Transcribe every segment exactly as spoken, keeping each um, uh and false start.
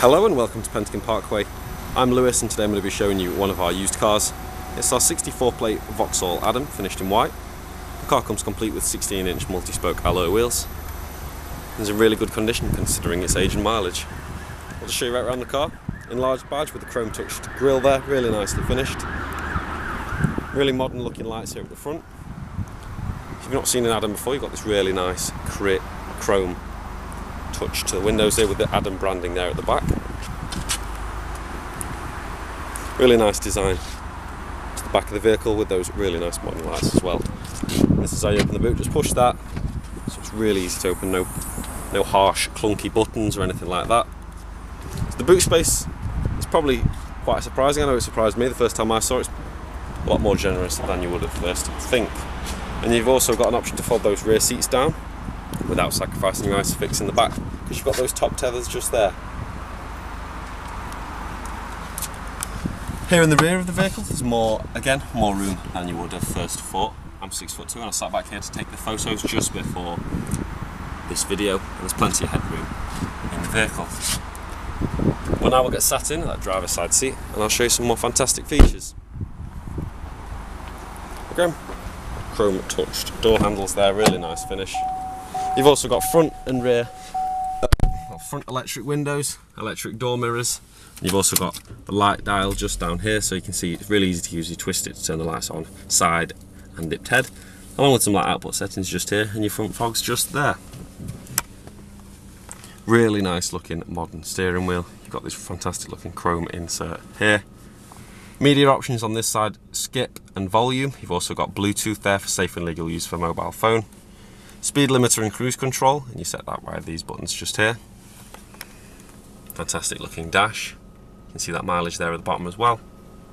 Hello and welcome to Pentagon Parkway. I'm Lewis and today I'm going to be showing you one of our used cars. It's our sixty-four plate Vauxhall Adam, finished in white. The car comes complete with sixteen inch multi-spoke alloy wheels. It's in really good condition considering its age and mileage. I'll just show you right around the car. Enlarged badge with the chrome touched grille there, really nicely finished. Really modern looking lights here at the front. If you've not seen an Adam before, you've got this really nice chrome touch to the windows here with the Adam branding there at the back. Really nice design to the back of the vehicle with those really nice modern lights as well. This is how you open the boot, just push that. So it's really easy to open, no, no harsh clunky buttons or anything like that. So the boot space is probably quite surprising. I know it surprised me the first time I saw it. It's a lot more generous than you would at first think. And you've also got an option to fold those rear seats down without sacrificing your ISOFIX in the back, because you've got those top tethers just there. Here in the rear of the vehicle there's more, again, more room than you would have first thought. I'm six foot two and I sat back here to take the photos just before this video, and there's plenty of headroom in the vehicle. Well, now we'll get sat in that driver's side seat and I'll show you some more fantastic features. Okay. Chrome touched door handles there, really nice finish. You've also got front and rear, uh, front electric windows, electric door mirrors. You've also got the light dial just down here, so you can see it's really easy to use. You twist it to turn the lights on, side and dipped head, along with some light output settings just here, and your front fog's just there. Really nice looking modern steering wheel. You've got this fantastic looking chrome insert here. Media options on this side, skip and volume. You've also got Bluetooth there for safe and legal use for mobile phone. Speed limiter and cruise control, and you set that by these buttons just here. Fantastic looking dash. You can see that mileage there at the bottom as well.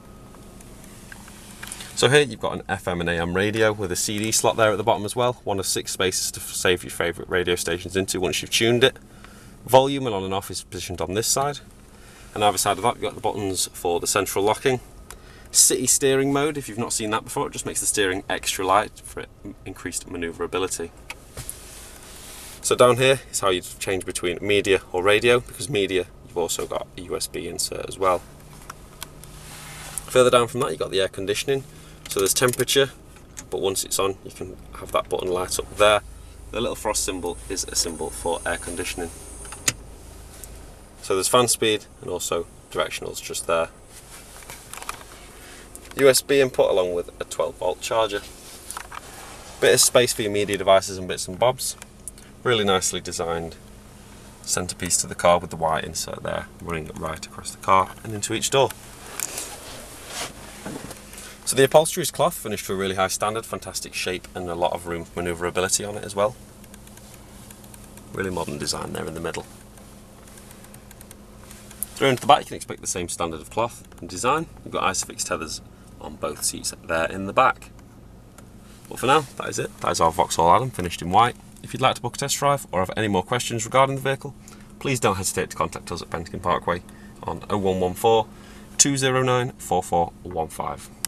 So here you've got an F M and A M radio with a C D slot there at the bottom as well. One of six spaces to save your favourite radio stations into once you've tuned it. Volume and on and off is positioned on this side. And either side of that you've got the buttons for the central locking. City steering mode, if you've not seen that before, it just makes the steering extra light for increased manoeuvrability. So down here is how you change between media or radio, because media you've also got a U S B insert as well. Further down from that you've got the air conditioning, so there's temperature, but once it's on you can have that button light up there. The little frost symbol is a symbol for air conditioning. So there's fan speed and also directionals just there. U S B input along with a twelve volt charger. Bit of space for your media devices and bits and bobs. Really nicely designed centerpiece to the car with the white insert there, running right across the car and into each door. So the upholstery is cloth, finished to a really high standard, fantastic shape and a lot of room for manoeuvrability on it as well. Really modern design there in the middle. Through into the back you can expect the same standard of cloth and design. You've got ISOFIX tethers on both seats there in the back. But for now, that is it. That is our Vauxhall Adam, finished in white. If you'd like to book a test drive or have any more questions regarding the vehicle, please don't hesitate to contact us at Pentagon Parkway on oh one one four, two oh nine, four four one five.